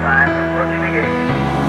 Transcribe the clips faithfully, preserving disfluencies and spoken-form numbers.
time, approaching the gate.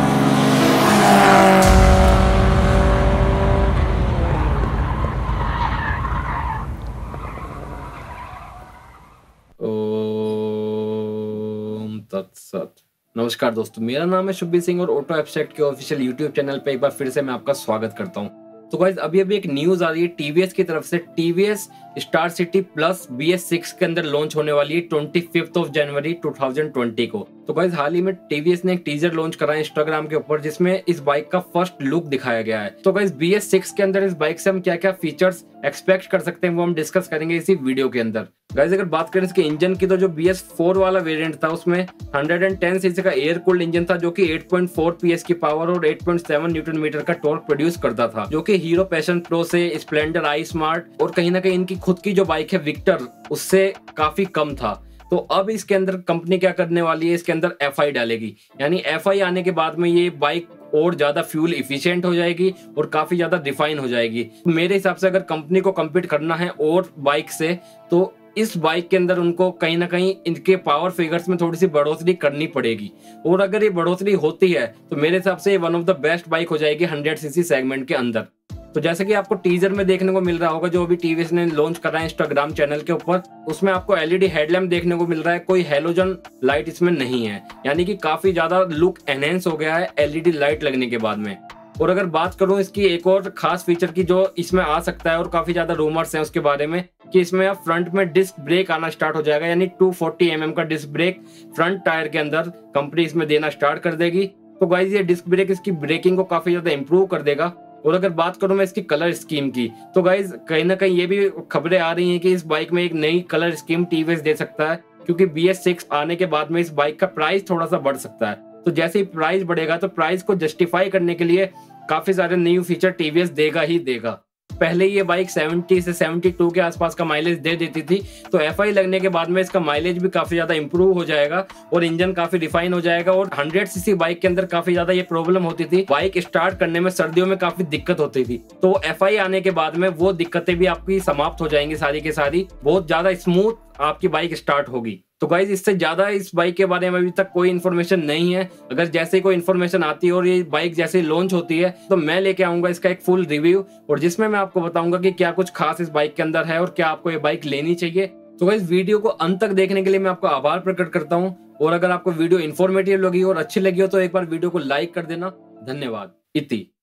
ओम तत्सत। नमस्कार दोस्तों, मेरा नाम है शुभी सिंह और ऑटो एब्स्ट्रैक्ट के ऑफिशियल यूट्यूब चैनल पे एक बार फिर से मैं आपका स्वागत करता हूं। तो गाइस अभी अभी एक न्यूज आ रही है टीवीएस की तरफ से। TVS Star City Plus B S six के अंदर लॉन्च होने वाली है पच्चीस ऑफ जनवरी दो हज़ार बीस को। तो गाइस हाल ही में टीवीएस ने एक टीजर लॉन्च करा है इंस्टाग्राम के ऊपर, जिसमें इस बाइक का फर्स्ट लुक दिखाया गया है। तो गाइस बी एस सिक्स के अंदर इस बाइक से हम क्या क्या फीचर्स एक्सपेक्ट कर सकते हैं वो हम डिस्कस करेंगे इसी वीडियो के अंदर। गाइस अगर बात करें इसके इंजन की, तो जो बी एस फोर वाला वेरिएंट था उसमें एक सौ दस सीसी का एयर कूल्ड इंजन था, जो कि आठ पॉइंट चार पीएस की पावर और आठ पॉइंट सात न्यूटन मीटर का टॉर्क प्रोड्यूस करता था, जो कि हीरो पैशन प्रो से, स्प्लेंडर आई स्मार्ट और कहीं ना कहीं इनकी खुद की जो बाइक है विक्टर उससे काफी कम था। तो अब इसके अंदर कंपनी क्या करने वाली है, इसके अंदर एफ आई डालेगी, यानी एफ आई आने के बाद में ये बाइक और ज्यादा फ्यूल इफिशिएंट हो जाएगी और काफी ज्यादा रिफाइन हो जाएगी। मेरे हिसाब से अगर कंपनी को कम्पीट करना है और बाइक से, तो इस बाइक के अंदर उनको कहीं ना कहीं इनके पावर फिगर्स में थोड़ी सी बढ़ोतरी करनी पड़ेगी। और अगर ये बढ़ोतरी होती है तो मेरे हिसाब से one of the best bike हो जाएगी हंड्रेड सीसी सेगमेंट के अंदर। तो जैसे कि आपको टीजर में देखने को मिल रहा होगा, जो अभी टीवीएस ने लॉन्च करा है इंस्टाग्राम चैनल के ऊपर, उसमें आपको एलईडी हेडलैम्प देखने को मिल रहा है, कोई हेलोजन लाइट इसमें नहीं है, यानी कि काफी ज्यादा लुक एनहेंस हो गया है एलईडी लाइट लगने के बाद में। और अगर बात करूं इसकी एक और खास फीचर की जो इसमें आ सकता है और काफी ज्यादा रूमर्स हैं उसके बारे में, कि इसमें अब फ्रंट में डिस्क ब्रेक आना स्टार्ट हो जाएगा, यानी दो सौ चालीस एम एम का डिस्क ब्रेक फ्रंट टायर के अंदर कंपनी इसमें देना स्टार्ट कर देगी। तो गाइस ये डिस्क ब्रेक इसकी ब्रेकिंग को काफी ज्यादा इंप्रूव कर देगा। और अगर बात करूं मैं इसकी कलर स्कीम की, तो गाइस कहीं ना कहीं ये भी खबरें आ रही हैं कि इस बाइक में एक नई कलर स्कीम टीवीएस दे सकता है, क्योंकि बी एस सिक्स आने के बाद में इस बाइक का प्राइस थोड़ा सा बढ़ सकता है। तो जैसे ही प्राइस बढ़ेगा तो प्राइस को जस्टिफाई करने के लिए काफी सारे न्यू फीचर टीवीएस देगा ही देगा। पहले ये बाइक सत्तर से बहत्तर के आसपास का माइलेज दे देती थी, तो एफ आई लगने के बाद में इसका माइलेज भी काफी ज्यादा इंप्रूव हो जाएगा और इंजन काफी रिफाइन हो जाएगा। और हंड्रेड सीसी बाइक के अंदर काफी ज्यादा ये प्रॉब्लम होती थी, बाइक स्टार्ट करने में सर्दियों में काफी दिक्कत होती थी। तो एफ आई आने के बाद में वो दिक्कतें भी आपकी समाप्त हो जाएंगी सारी की सारी, बहुत ज्यादा स्मूथ आपकी बाइक स्टार्ट होगी। तो गाइज इससे ज्यादा इस बाइक के बारे में अभी तक कोई इन्फॉर्मेशन नहीं है। अगर जैसे कोई इन्फॉर्मेशन आती है और ये बाइक जैसे लॉन्च होती है तो मैं लेके आऊंगा इसका एक फुल रिव्यू, और जिसमें मैं आपको बताऊंगा कि क्या कुछ खास इस बाइक के अंदर है और क्या आपको ये बाइक लेनी चाहिए। तो गाइज वीडियो को अंत तक देखने के लिए मैं आपका आभार प्रकट करता हूँ, और अगर आपको वीडियो इन्फॉर्मेटिव लगी और अच्छी लगी हो तो एक बार वीडियो को लाइक कर देना। धन्यवाद। इति।